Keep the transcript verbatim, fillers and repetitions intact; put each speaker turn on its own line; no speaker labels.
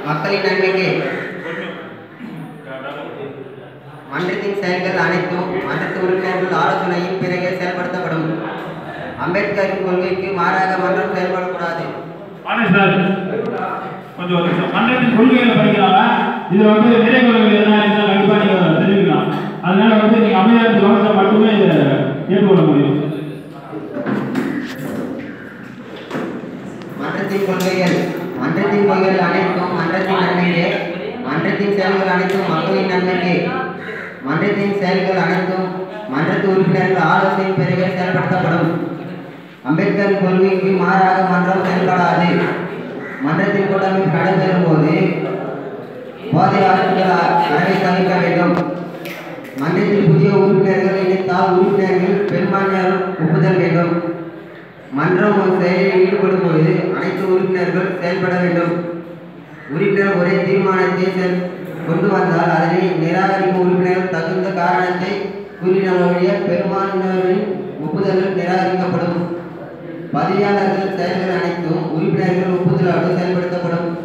மக்களின் நன்மைக்கு மன்றத்தின் செயல்கள் அனைத்தும் மன்றத்து உறுப்பினர்கள் ஆலோசனையின் பிறகே செயல்படுத்தப்படும். அம்பேத்கரின் கொள்கைக்கு மாறாக மன்றம் செயல்படக்கூடாது.
கொஞ்சம் மன்றத்தின் கொள்கைகளை படிக்கிறாங்க. இதுல வந்து நிறைய கொள்கைகள் எதனா இருந்தால் கண்டிப்பா நீங்க தெரிஞ்சுக்கலாம். அதனால வந்து நீங்க அமைதியாக கவனத்தை மட்டுமே இதை ஏற்றுக்கொள்ள முடியும்.
மன்றத்தின் கொள்கைகள் மன்றத்தின் கொள்கைகள் அனைத்தும் மன்றத்தின் நன்மைக்கு மன்றத்தின் செயல்கள் அனைத்தும் மக்களின் நன்மைக்கு மன்றத்தின் செயல்கள் அனைத்தும் மன்றத்து உறுப்பினர்கள் ஆலோசனையின் பிறகே செயல்படுத்தப்படும். அம்பேத்கர் கொள்கைக்கு மாறாக மன்றம் செயல்படாது. மன்றத்தின் கூட்டமைப்பு நடைபெறும் போது போதை வழக்குகள் அறவை தவிர்க்க வேண்டும். மன்றத்தில் புதிய உறுப்பினர்கள் இணைத்தால் உறுப்பினர்கள் பெரும்பான்மையார் ஒப்புதல் வேண்டும். மன்றம் ஒரு செயலில் ஈடுபடும் போது அனைத்து உறுப்பினர்கள் செயல்பட வேண்டும். உறுப்பினர் ஒரே தீர்மானத்தை கொண்டு வந்தால் அதனை நிராகரிக்கும் உறுப்பினர்கள் தகுந்த காரணத்தை கூறினவருடைய பெரும்பான்மையினரின் ஒப்புதல்கள் நிராகரிக்கப்படும். பதவியாளர்கள் செயல்கள் அனைத்தும் உறுப்பினர்கள் ஒப்புதலோடு செயல்படுத்தப்படும்.